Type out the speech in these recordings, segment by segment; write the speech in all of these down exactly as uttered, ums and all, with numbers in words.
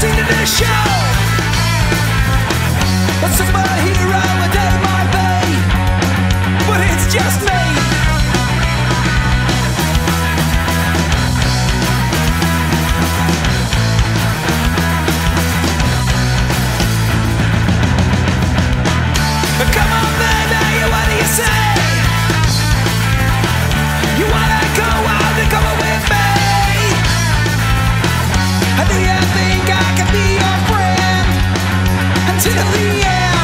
stealing the show. A superhero they might be, but it's just me. Come on baby, what do you say? You wanna go out and come with me? Do you think I can be your friend until the end?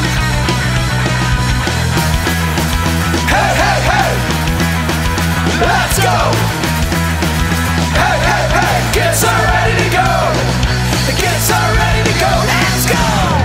Hey, hey, hey, let's go. Hey, hey, hey, get so ready to go. Get so ready to go, let's go.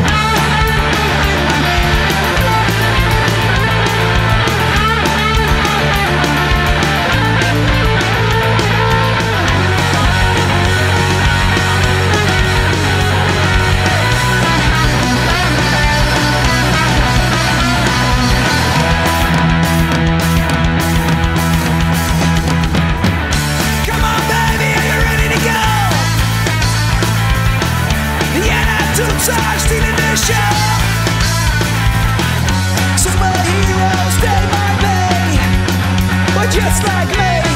Stealing the show. Superheroes they might be, but just like me.